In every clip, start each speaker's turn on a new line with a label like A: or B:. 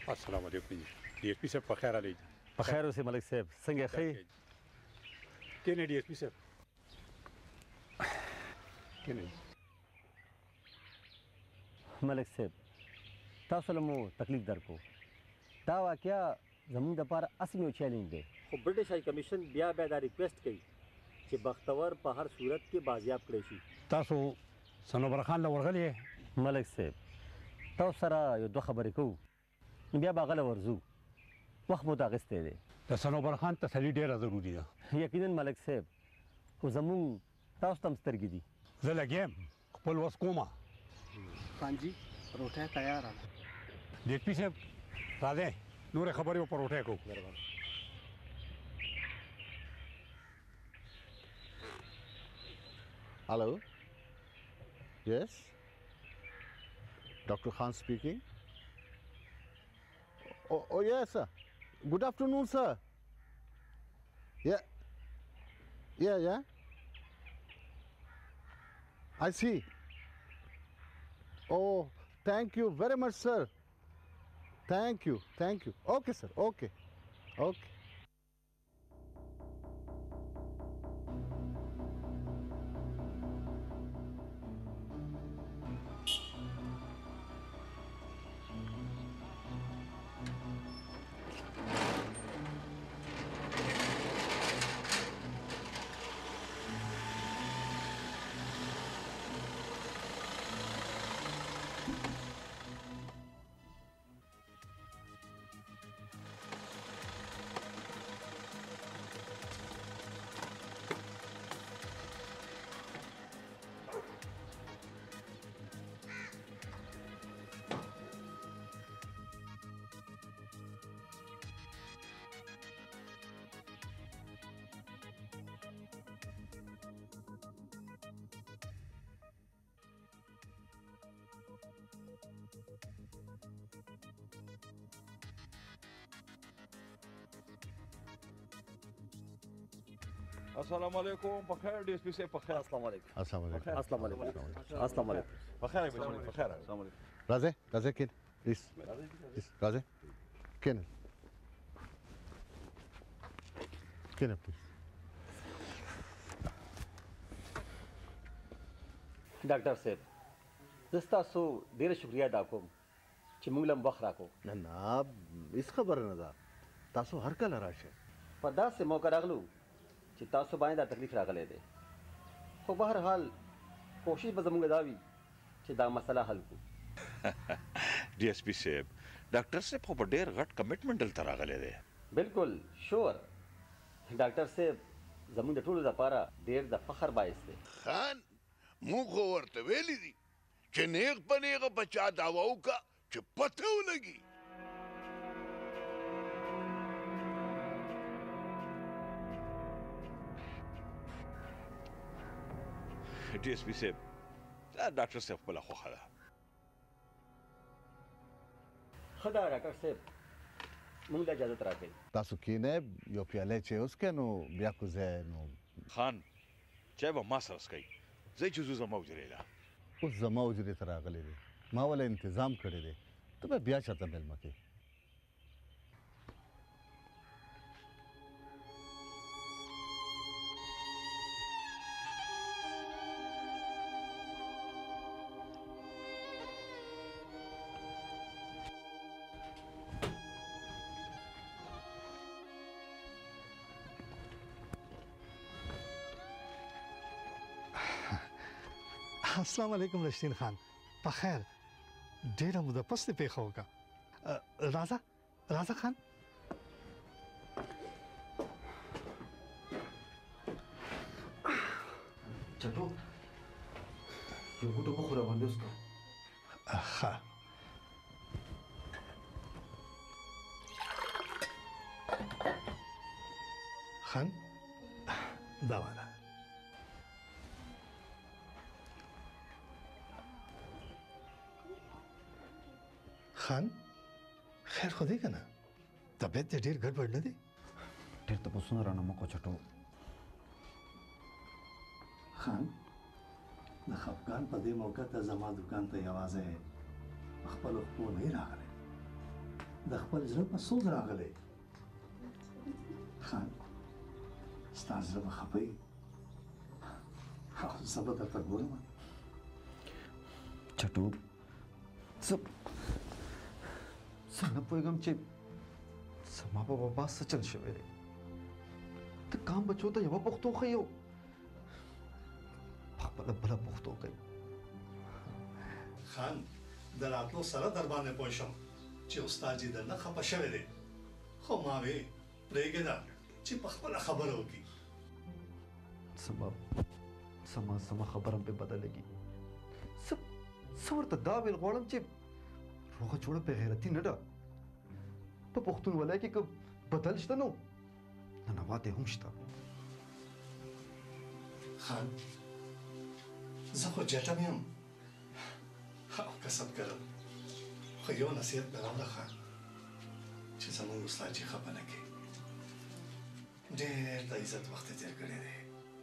A: السلام علیکم D S P साहब په خیر علي
B: په خیر اوسې ملک صاحب څنګه ښه
A: کینې D S P साहब کینې
B: ملک صاحب تاسو له مو تکلیف درکو دا واقعیا زموږ دپاره اصل یو چیلنج دی خو برټش هائی کمیشن بیا دا ریکویسټ کوي چې بختور په هر صورت کې بازیاب کړی شي
A: تاسو سنوبر خان له ورغلې
B: ملک صاحب تاسو سره یو دوه خبرې کوو نو بیا به هغه ورځو وخت مو د اخیستی دی
A: د سنوبر خان تسلي ډېره ضروري ده
B: یقینا ملک صاحب خو زموږ تاسو ته هم سترګې دي
A: زه لګیا یم خپل وس کومه
C: خان جي روټۍ تیاره ده
A: D S P साहब راځئ نورې خبرې په روټۍ کوو
D: Hello. Yes. Dr. Khan speaking. Oh yes, sir. Good afternoon, sir. Yeah. I see. Oh, thank you very much, sir. Thank you. Okay, sir. Okay.
E: السلام علیکم په خیر D S P साहब په خیر
B: السلام علیکم
D: السلام علیکم.
B: السلام علیکم السلام علیکم
E: په خیر بچو په خیر السلام علیکم
D: Raze, Ken, please. Raze, Ken. Ken, please.
B: ډاکټر صاحب زه ستاسو ډېره شکریا ادا کوم چې موږ له وخت راکړو
D: نه هیڅ خبره نه ده تاسو هر کله راشئ
B: په داسې موقع راغلو چې تاسو باندې دا تکلیف راغلی دی خو به هر حال کوشش به زموږ دا وي چې دا مسله حل کړو
E: D S P साहब ډاکټر صاحب خو په ډېر غټ کمټمنټ دلته راغلی دی
B: بالکل شور ډاکټر صاحب زموږ د ټولو لپاره ډېر د فخر باعث دی
F: خان مونږ خو ورته ویلي دي چې نیغ په نیغه په چا دعوه وکړه چې پته ولګي
E: D S P साहब دا ډاکټر صاحب خپله خوښه ده
B: ښه ده ډاکټر صاحب موږ له اجازت راکړئ
D: تاسو کینئ یو پیاله چای وڅښئ نو بیا کوزئ نو
E: خان چای به ما سره څښئ ځئ چې ځو زما حجرې ته
D: اوس زما حجرې ته راغلی دی ما وله انتظام کړی دی ته به بیا چاته میلمه کوې
G: السلام علیکم رشدین خان په خیر ډېره موده پس دې پېښه وکړه راځه خان
C: چټو یو ګوټه بخوره باندې وسکه
G: ښه خان دا واده خان خیر خو دی که نه طبیعت دې ډېر ګډوډ نه دی
C: ډېر تپوسونه رانه مه کوه چټو
G: خان د خفګان په دې موقع ته زما دکان ته یوازې خپلو خپلو نه راغلی د خپل زړه په سوز راغلی خان ستا زړه به خفه وي او زه به درته ګورم
C: چټو زه نه پوهېږم چې زما په بابا څه چل شوی دی ته کام بچو ته یوه پښتو ښیي او خپله بله پښتو کوي
G: خان د راتلو سره در باندې پوه شم چې استاد جي درنه خفه شوی دی خو ما وې پرېږده چې په خپله خبره وکړي
C: زما خبره هم پې بدلېږي زه ورته دا ویل غواړم چې روغه جوړه بې غیرتي نه ده په پښتونولۍ کې که بدل شته نو ننواتې هم شته
G: خان زه خو جټم یم او کسب کرم خو یو نصیحت مې راوړه خان چې زموږ استاد جي خفه نه کړي ډېر د عزت وخت یې تېر کړی دی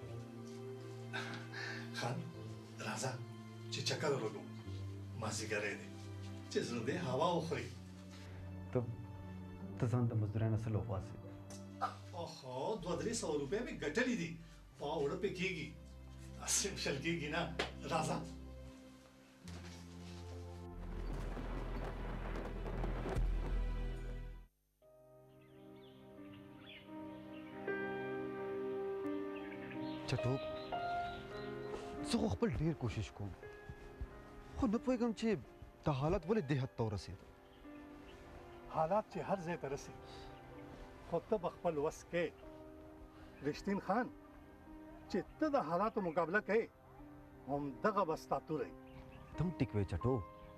G: خان راځه چې چکر وکړو مازدیګری دی چې زړه دې هوا وخوري
C: ته ځان د مزدورانو سره وباسې
G: اوهو 200-300 روپۍ مې ګټلې دي پا اوړه پې کېږي داسې شل کېږي نه راځه
C: چټو زه خو خپل ډېر کوشش کوم خو نه پوهېږم چې دا حالت ولې دې حد ته ورسېد
D: حالات چې هر ځای ته رسي خو ته به خپل وس کې رښتین خان چې ته د حالاتو مقابله کوې همدغه به ستا توری
C: ته هم ټیک وې چټو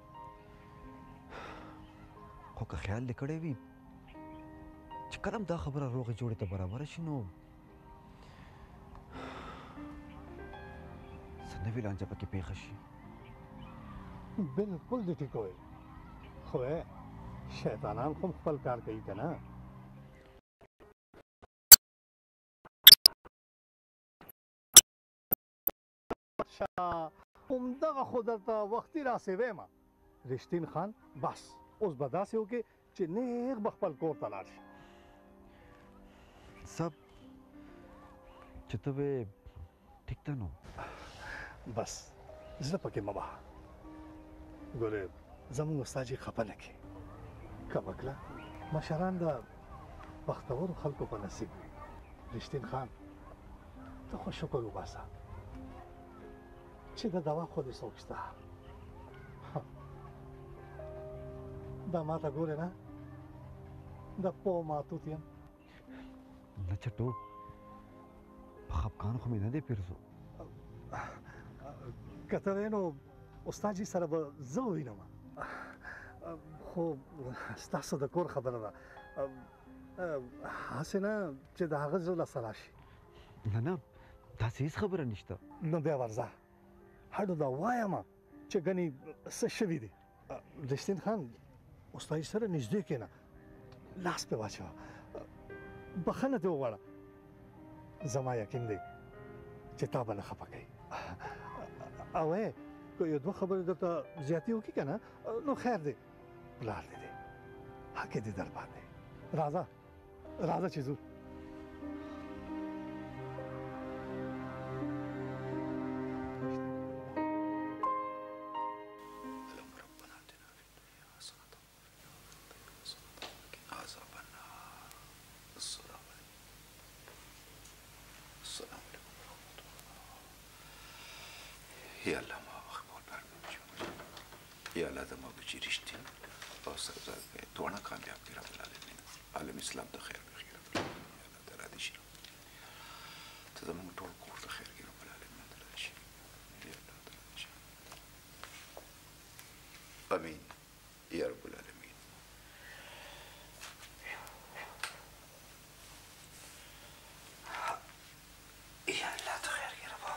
C: خو که خیال دې کړی وي چې کله هم دا خبره روغې جوړې ته برابره شي نو څه نوې لانجه پکې پېښه شي
D: بالکل دې ټیک وې خو شیطانان خو خپل کار کوي که نه همدغه خو درته وختي راسېوی ما رښتین خان بس اوس به داسې وکړې چې نیغ به خپل کور ته لاړ شي
C: سب چې ته وې ټیک ده نو
D: بس زړه پکې مه وهه ګورې زموږ استاد جي خفه نه کړي که وکړه مشران د بختورو خلکو په نصیب وي رښتین خان ته خو شکر وباسه چې د دوا خو دې څوک شته دا ماته ګورې نه د پو ماتوت یم
C: نه چټو په خفګان خو مې نه دی پیرزو
D: که ته وې نو استاد جي سره به زه ووینم خو ستاسو د کور خبره ده هسې نه چې د هغه زړه له سره راشي
C: نه داسې هېڅ خبره نشته
D: نو بیا ورځه هډو دا وایم چې ګنې څه شوي دي رښتین خان استاد جي سره نږدې کښېنه لاس پې واچوه بخښنه دې وغواړه زما یقین دی چې تا به نه خفه کوي او که یو دوه خبرې درته زیاتې وکړي که نه نو خیر دی پلار دې دی حق یې دې در باندې راځه چې ځو
E: یا الله ما مقبول فرمایي یا الله زما بچي رښتین او سرزاد به دواړه کامیاب کړي رب العالمین عالم اسلام ته خیر بخیر یا الله تعالی دې شي ته زموږ ټول کور ته خیر کړي رب العالمین تعالی شي یا الله تعالی شي امين یا رب العالمین یا الله ته خیر کړي رب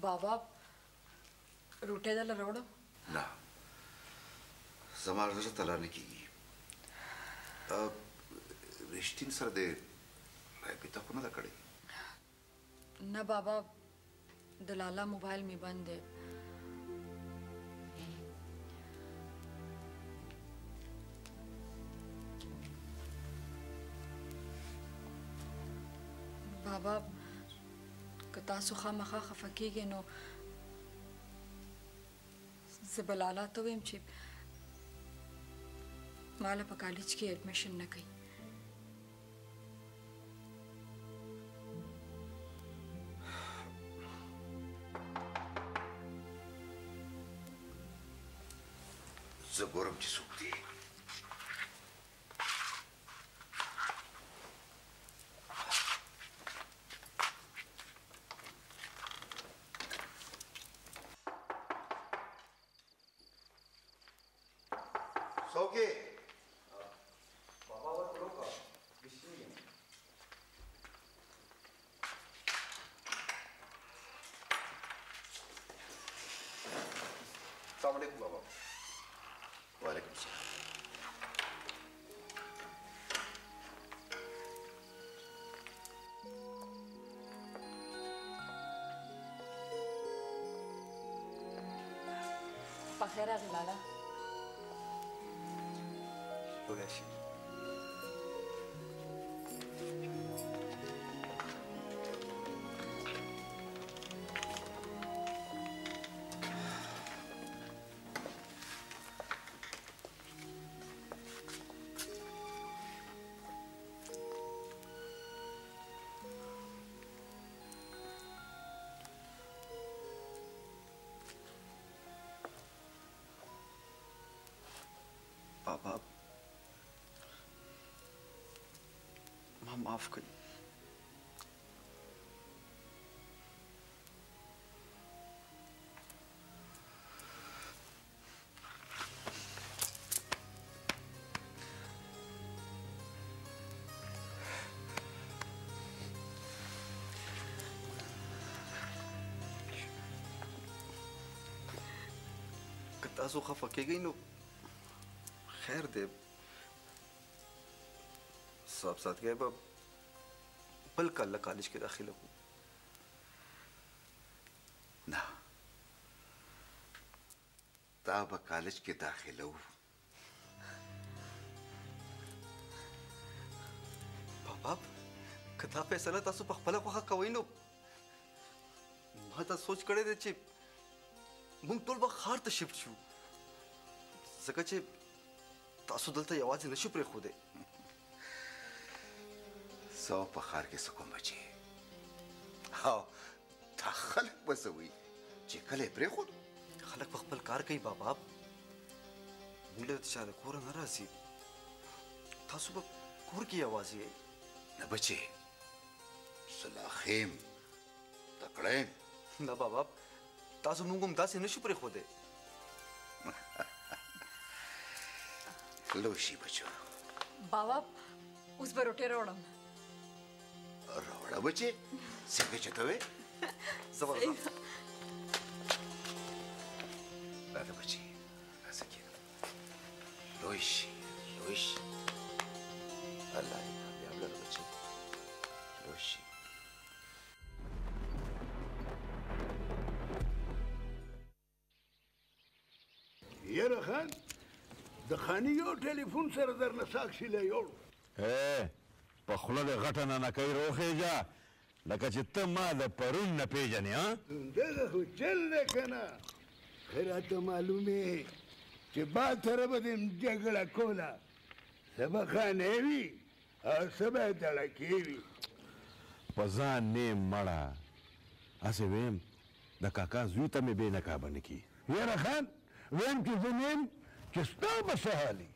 H: بابا روټۍ دله راوړم
E: نه زما زړه ته لا نه کېږي رښتین سره د رابطه خو نه ده کړې
H: نه بابا د لالا موبایل مې بند دی بابا که تاسو خامخا خفه کیږئ نو زه به لالا ته ویم چې ماله په کالج کې اډمیشن نه کوي
E: زه ګورم چې څوک دی څوک یې
C: بابا ورته وکړه بسم
E: السلام علیکم بابا وعلیکم السلام
H: پخیر راغی لالا
C: راشي
E: بابا ما معاف کړي
C: که تاسو خفه کېږئ نو خیر دی صاحب ساتګی به بل کال له کالج کې داخله کړو
E: نه تا به کالج کې داخله و
C: بابا که دا فیصله تاسو په خپله خوښه کوئ نو ما دا سوچ کړی دی چې موږ ټول به ښار ته شفټ شو ځکه چې تاسو دلته یوازې نشو پرېښودی
E: زه په ښار کې څه کوم بچې او دا خلک به څه وایي چې کله یې پرېښود
C: خلک په خپل کار کوي بابا موږ له چا د کوره نه راځي تاسو به کور کې یوازې یئ
E: نه بچې زه لا ښه یم تکړه یم
C: نه بابا تاسو موږ هم داسې نشو پرېښودی
E: لوشي بچو
H: بابا اوس به روټۍ راوړم
E: راوړه بچې څنګه چې ته وې
C: زبردست
E: راځه بچې راځه کېږه لوی شي لوی شي الله دې کامیاب لره بچې لوی شي
F: یاره خان د خاني یو ټلیفون سره درنه ساکسي له یوړو
A: په خوله د غټه ننکۍ روخېږه لکه چې ته ما د پرون نه پېژنې
F: دغه خو چل دی که نه ښه راته معلومې چې با سره به دې جګړه کوله څه به خانې وي او څه به یې دړکې وي
A: په ځان نیم مړه هسې ویم د کاکا زوی ته مې بې نقابه نه کي
F: یاره خان ویم چې زه نیم چې ستا به څه حالي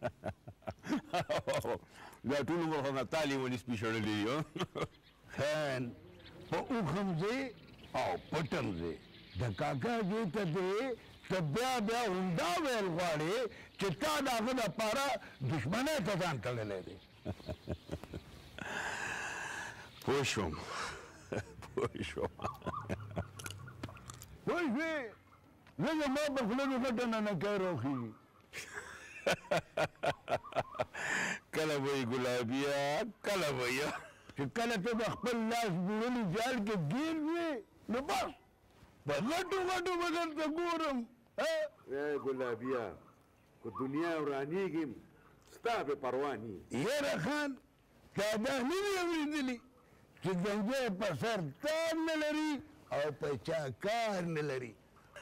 A: دا ټول عمر خو نه تعلیم ولې سپي شړلي دي
F: خان په اوښ هم ځې او پټ هم ځې د کاکا زوی ته دې ته بیا بیا همدا ویل غواړې چې تا د هغه دپاره دښمنۍ ته ځان تړلی دی
A: پوه شوم پوه شوم
F: پوه شوې زه زما په خوله د غټه ننکی راوخېږي
A: کله به یې ګلابیه کله به یې
F: چې کله ته د خپل لاس جوړلي جال کې ګیر وې نو بس په غټو غټو به درته ګورم
A: ای ګلابیه که دنیا ورانېږي ستا به پروا نه
F: یاره خان تا دا نه دي اورېدلي چې ګنجی په سر تار نه لري او په چا کار نه لري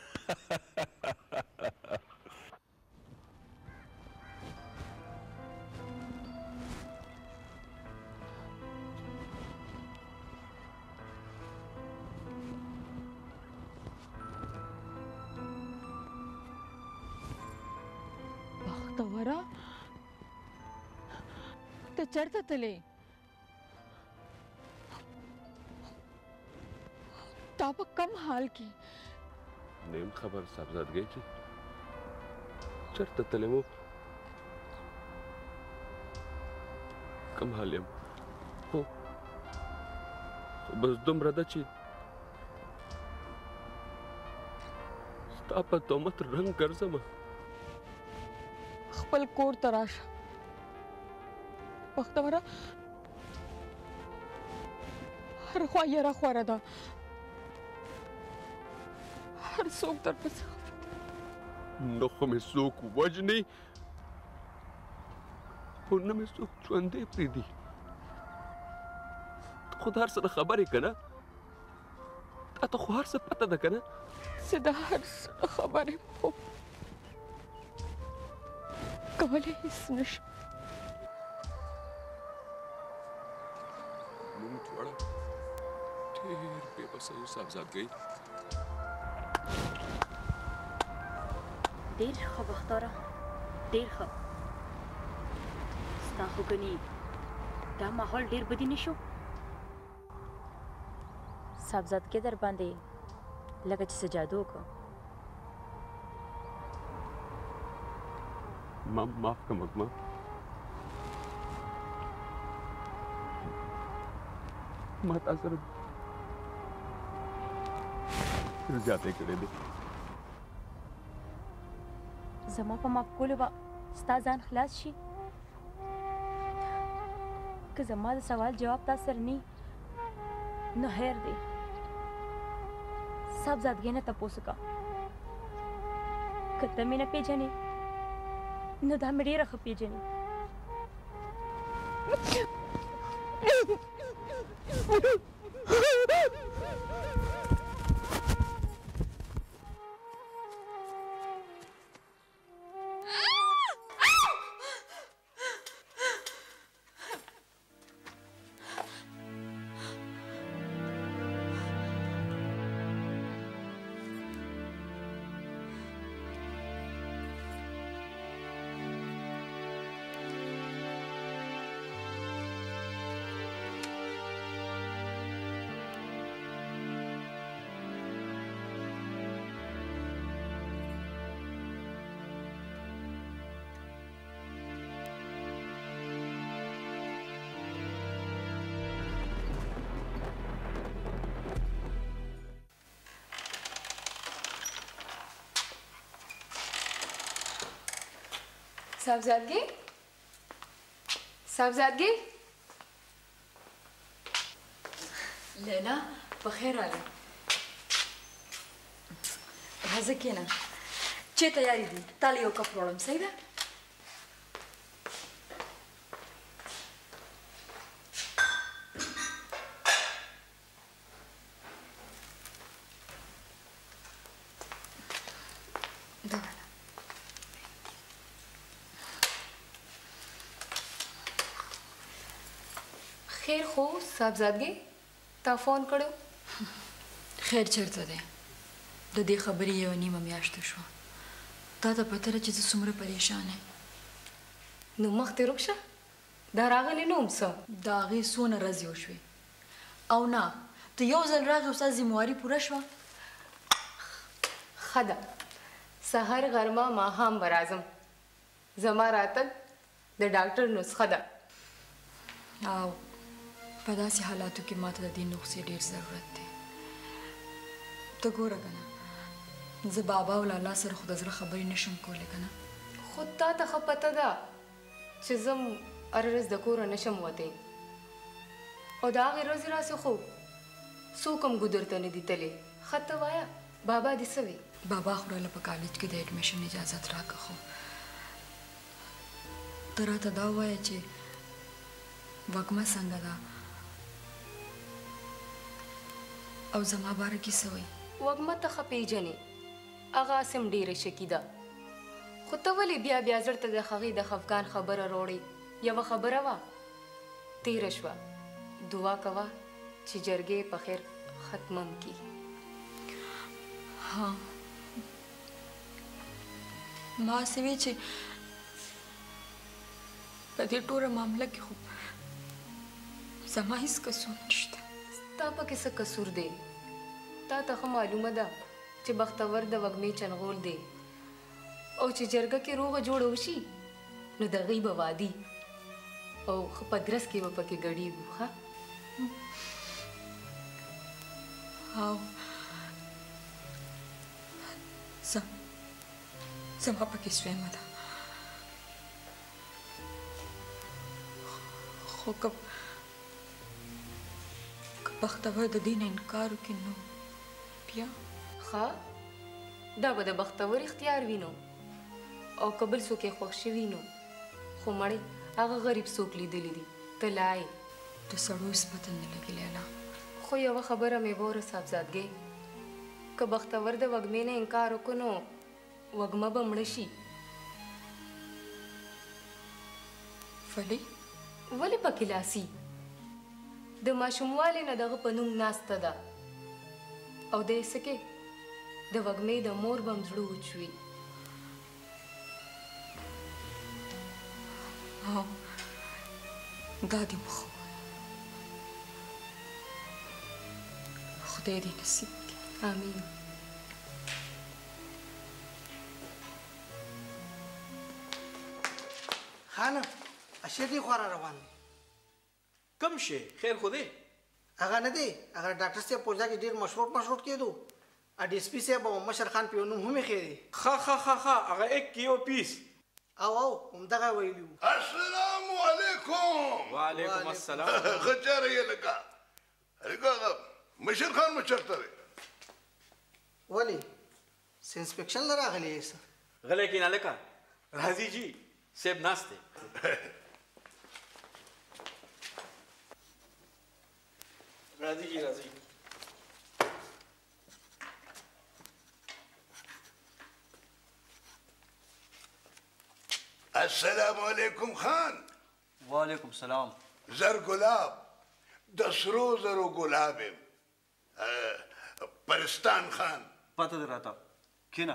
H: بختوره ته چېرته تلې تا په کم حال کې
I: نیم خبر صاحبزادګۍ چې چېرته تللی وم کم حال یم خو بس دومره ده چې ستا په تهمت رنګ ګرځمه
H: خپل کور ته راشه بختوره هر خوا یره خوره ده هر څوک درپسې
I: نه خو مې څوک وژني خو نه مې څوک ژوندی پرېږدي ته خو د هر څه نه خبر یې که نه تا ته خو هر څه پته ده که نه
H: زه د هر څه نه خبر یم خو کولی هېڅ نشم
I: موږ دواړه ډېر بې بسه یو صاحبزادګۍ
J: ډېر ښه بختوره ډېر ښه ستا خو ګنې دا ماحول ډېر بدي نه شو صاحبزادګۍ در باندې لکه چې څه جادو وکړو
I: معاف کړه مګما ما تا سره زیاتې کړې دي
J: زما په معاف کولو به ستا ځان خلاص شي که زما د سوال جواب تا سره نه نو خیر دی صاحبزادګۍ نه تپوس وکړه که ته مې نه پېژنې نو دا مې ډېره ښه پېژنې
H: صاحبزادګۍ صاحبزادګۍ لیلا په خیر راغلې راځه کښېنه چې تیارې دي تا له یو کپ راوړم صحیح ده خیر خو صاحبزادګۍ تا فون کړو خیر چېرته دی د دې خبرې یوه نیمه میاشته شوه تا ته پته ده چې زه څومره پریشان یم
K: نو مخکې روک شه دا راغلی نه وم څه
H: د هغې څونه ورځې وشوې او نه ته یو ځل راغې او ستا ذمهواري پوره شوه
K: ښه ده سهار غرمه ماښام به راځم زما راتګ د ډاکټر نسخه ده
H: او په داسې حالاتو کې ماته د دې نسخې ډېر ضرورت دی ته ګوره که نه زه بابا او لالا سره خو د زړه خبرې نشم کولی که نه
K: خو تا ته ښه پته ده چې زه هره ورځ د کوره نشم وتی او د هغې ورځې راسې خو څوک هم ګودر ته نه دي تللی ښه ته وایه بابا دې څه وی
H: بابا خو راله په کالج کې د ایډمیشن اجازت راکړه خو ته راته دا ووایه چې وږمه څنګه ده او زما باره کې څه وایي
K: وږمه ته ښه پیژنې هغه هسې هم ډېره شکي ده خو ته ولې بیا بیا زړه ته د هغې د خفګان خبره راوړې یوه خبره وه تېره شوه دعا کوه چې جرګې په خیر ختمه هم کړي
H: ها ما هسې وی چې په دې ټوله معامله کې خو زما هېڅ قصور نشته
K: ستا پکې څه قصور دی تا ته ښه معلومه ده چې بختور د وږمې چنغول دی او چې جرګه کې روغه جوړه وشي نو د هغې به وادي او ښه په درس کې به پکې ګډېږو ښه
H: او زما پکې سویمه ده خو که بختور د دې نه انکار وکړي نو بیا
K: ښه دا به د بختور اختیار وي نو او که بل څوک یې خوښ شوي نو خو مړې هغه غریب څوک لیدلی دي ته لا یې
H: د سړو هېڅ پته نه لګي لیلا
K: خو یوه خبره مې ووره صاحبزادګۍ که بختور د وږمې نه انکار وکړو نو وږمه به مړه شي ولې پکې لاسي د ماشوموالي نه دغه په نوم ناسته ده او دی څه کې د وږمې د مور به هم زړه وچ وي
H: او دا دې مو ښه خدای دې نصیب کړي
K: آمین
L: خانم اشیر دی خورا روان دی
M: کم شي خیر خو دی
L: هغه نه دی هغه ډاکټر صاحب پوزا کې ډېر مشروط کېدو ا ډي اس پي صاحب او مشر خان په نوم هم یې خېری
M: ښه هغه ایک کیو پیس
L: او همدغه ویلو
F: السلام علیکم
M: وعلیکم السلام
F: خچاره یې لکه مشر خان مچرته دی
L: ولی انسپیکشن لراغلی یې
M: غلی کېنه لکه راځي جی صاحب ناست دی راځي جی راځي
F: السلام علیکم خان
N: وعلیکم السلام
F: زر گلاب د سرو زرو ګلاب یم پرستان خان
N: پته دې راته کښېنه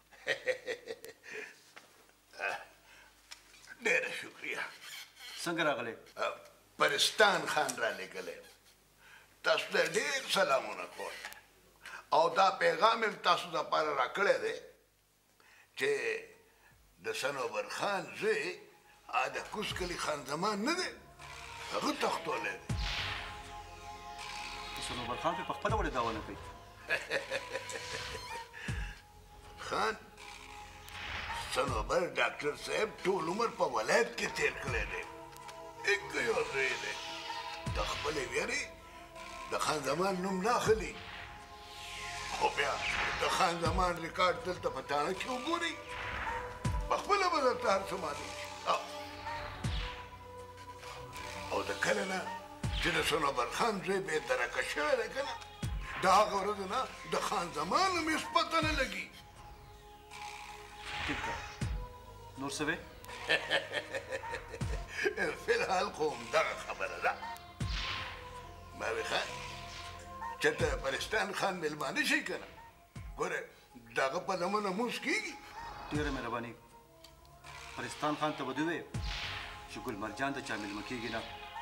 F: ډېره شکریه
N: څنګه راغلی
F: پرستان خان رالیږلی تاسو ته ډېر سلامونه کول او دا پیغام یم تاسو دپاره راکړی دی چې د صنوبر خان زوی د کوز کلي خان زمان نه دی هغه تښتولی دی
N: صنوبر خان پې په خپله ولې دعوه نه کوي
F: خان صنوبر ډاکټر صاحب ټول عمر په ولایت کې تېر کړی دی ایک یو زوی دی د خپلې ویرې د خان زمان نوم نه اخلي خو بیا د خان زمان ریکارډ دلته په تاڼه کې وګورئ پخپله به درته هر څه معلوم شي او د کله نه چې د صنوبر خان زوی بېدرکه شوی دی که نه د هغه ورځې نه د خان زمان هم هېڅ پته نه لګي
N: ټیک ده نور څه وې
F: فلحال خو همدغه خبره ده ما وی خان چېرته پرستان خان میلمانه شي که نه ګوره د هغه په لمنه مونځ کېږي
N: ډېره مهرباني پرستان خان ته به دې ووایې چې ګل مرجان د چا میلمه کېږي نه